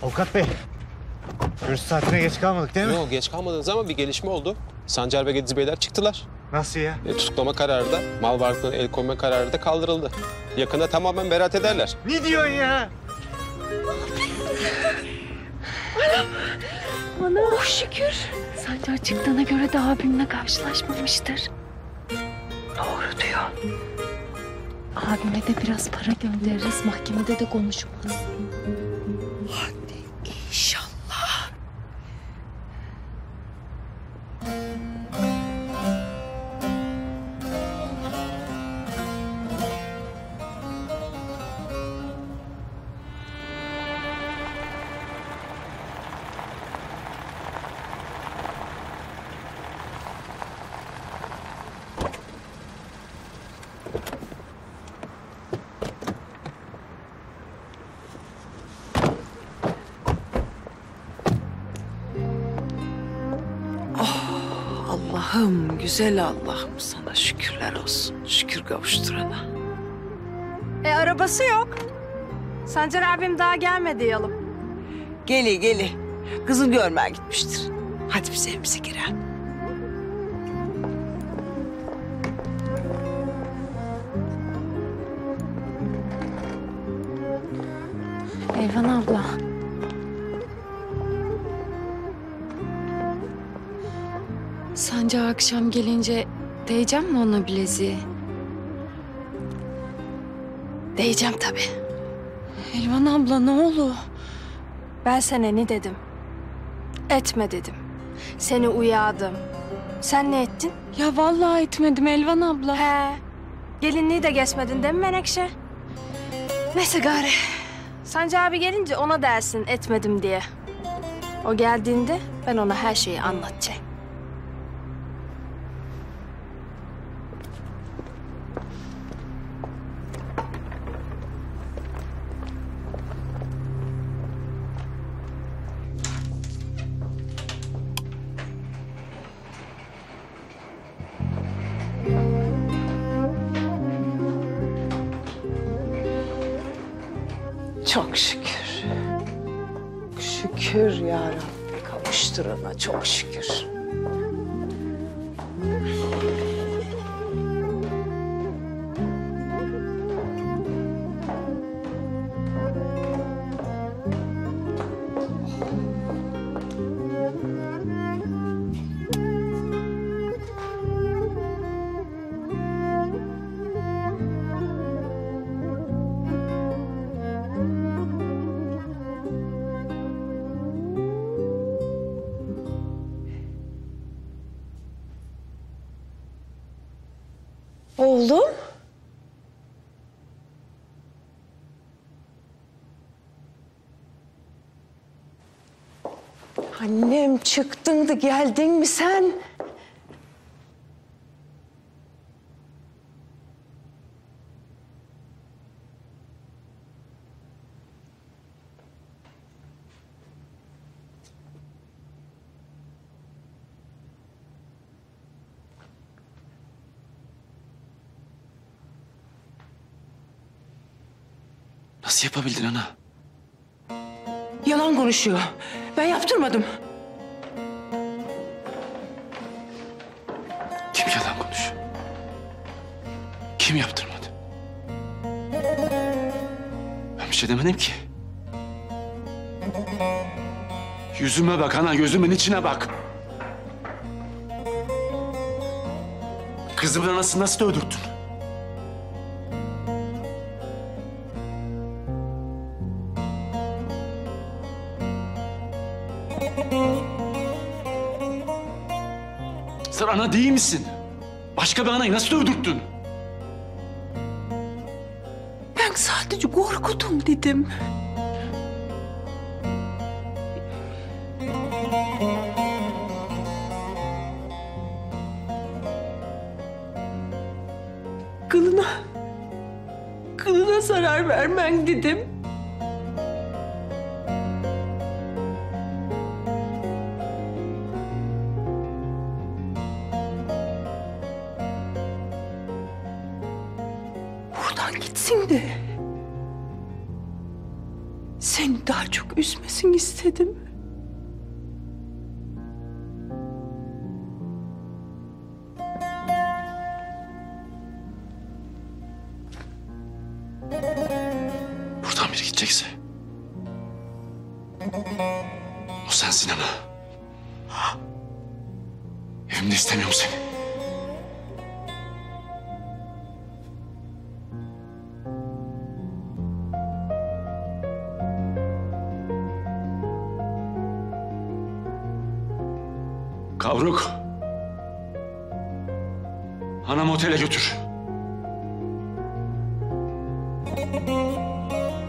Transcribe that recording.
Avukat bey, görüş saatine geç kalmadık değil mi? Yok, geç kalmadınız ama bir gelişme oldu. Sancar ve Gediz Beyler çıktılar. Nasıl ya? Tutuklama kararı da, mal varlıklarına el koyma kararı da kaldırıldı. Yakında tamamen beraat ederler. Ne diyorsun ya? Ana oh şükür. Sancar çıktığına göre de abimle karşılaşmamıştır. Doğru diyor. Abime de biraz para göndeririz. Mahkemede de konuşmaz. Hadi inşallah. Allah'ım, güzel Allah'ım sana şükürler olsun. Şükür kavuşturana. Arabası yok. Sancar abim daha gelmedi yalım. Geli. Kızını görmeye gitmiştir. Hadi biz evimize girelim. Elvan abla. Sancar akşam gelince değeceğim mi ona bileziği? Diyeceğim tabii. Elvan abla ne olur? Ben sana ne dedim? Etme dedim. Seni uyardım. Sen ne ettin? Ya vallahi etmedim Elvan abla. He. Gelinliği de kesmedin değil mi Menekşe? Neyse gari. Sancar abi gelince ona dersin etmedim diye. O geldiğinde ben ona her şeyi anlatacağım. Çok şükür. Şükür ya Rabbi kavuşturana çok şükür. Oğlum. Annem çıktın da geldin mi sen? Nasıl yapabildin ana? Yalan konuşuyor. Ben yaptırmadım. Kim yalan konuşuyor? Kim yaptırmadı? Ben bir şey demedim ki. Yüzüme bak ana, gözümün içine bak. Kızımın anasını nasıl öldürttün? Sen ana değil misin? Başka bir anayı nasıl öldürttün? Ben sadece korkudum dedim. Kılına zarar vermen dedim. Buradan gitsin de seni daha çok üzmesin istedim. Buradan biri gidecekse o sensin ana. Evimde istemiyorum seni. Kavruk. Anamı otele götür.